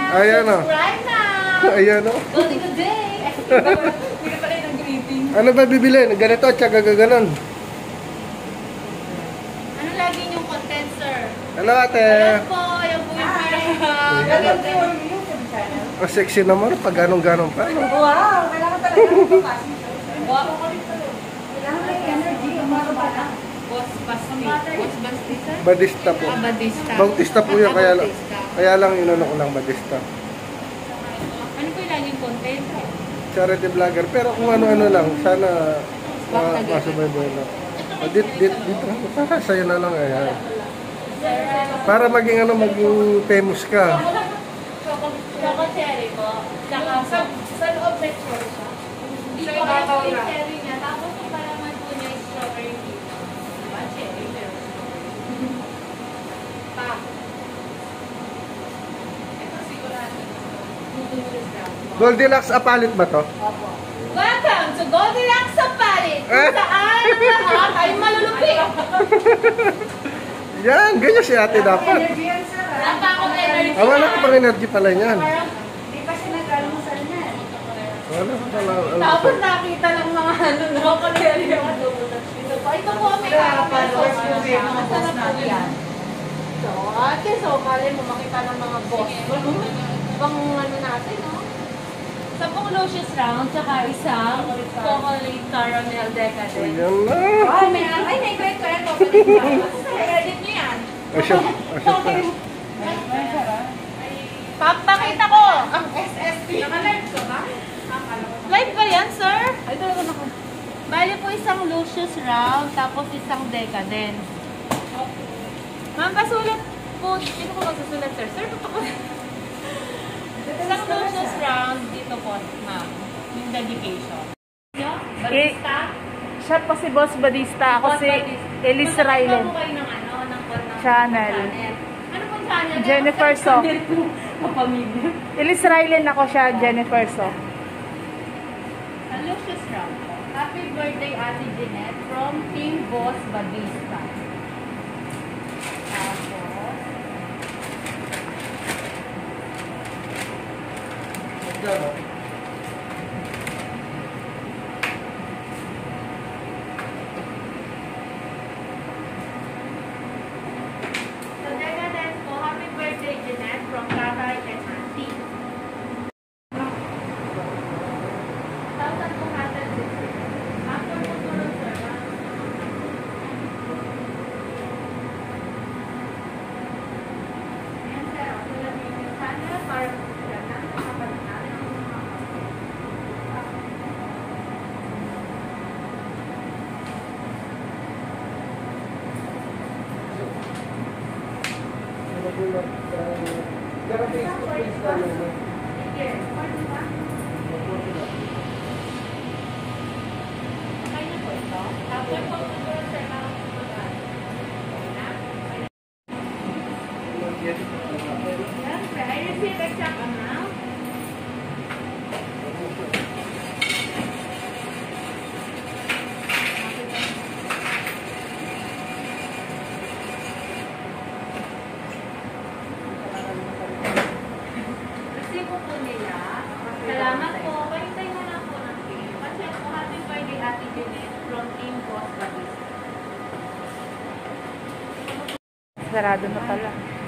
Ayan o. Subscribe na! Ayan o. Good day! Hindi ka pala ng greeting. Ano ba bibili? Ganito at saka gaganon. Ano lagi niyong content, sir? Hello ate. Ayan po, yung po yung Ang sexy naman pag ganong-ganon pa. No? Wow! Kailangan talaga magpapasok. Wow! Kailangan may energy yung mga bata. Boss Bastista? Badista po. Ah, Badista. Bautista po yun. Kaya lang inano ko lang Badista. Ano po yung laging content? Charity vlogger. Pero kung ano-ano lang, sana masubayboy na. Dito. Para sa'yo na lang. Ayan. Para maging famous ka. Choco cherry po. Tsaka sa loob may cherry siya. Hindi po yung cherry niya. Tapos yung palaman po niya is strawberry dito. Diba? Cherry. Pa. Ito sigurado. Goldilocks apalit ba to? Opo. Welcome to Goldilocks sa Palit! Kung saan ang lahat ay malulupi! Yan, ganyan si ate dapat. Energy yan, sir. Wala pa akong energy. Wala ka pang energy pala niyan. Hindi pa siya nag-almusal na. Wala ka pala. Tapos nakita ng mga no, kanili yung dito po. Ito po may followers po yung mga boss natin. So, ate, so, malay mo makita ng mga boss. Ibang ano natin, no? 10 Lucius round, tsaka isang chocolate caramel decadent. Yan na. Ay, may great ko yan. Edit nyo yan. Asya. Papakita ko ang SSP. Naka-live ka ba? live ba yan, sir? Ay, talaga naka. Bali po isang Lucius round, tapos isang decadent. Ma'am, pasulat po. Sino ko magsusulat, sir? Sir, totoo. Isang Lucius round dito po, ma'am. Yung dedication. Barista? Siya po si Boss Badista. Ako si Elise Rylen. Ano kayo ng ano? Ng Channel. Ano pong channel? Jennifer So. Kapamilya. Elise Rylen ako siya, Jennifer So. Sa Lucius round po. Happy birthday, Ate Jeanette from Team Boss Badista. Tapos, sa decadent po, happy birthday, Jeanette from Tatay and Auntie. 1,260. After po tulong, sir. Ayan, sir. Tulad niyo yung channel para po sila na makapanood natin ang mga Sige, pwede ba? Okay na po ito. After po tulong, sir, para po mag-ano. Okay na? Siyempre, I receive exact amount. Resibo po nila. Salamat po. Kahintay mo na po ng team. Kasi po, happy birthday, Ate Jeanette from Team Boss Badista. Sarado na pala.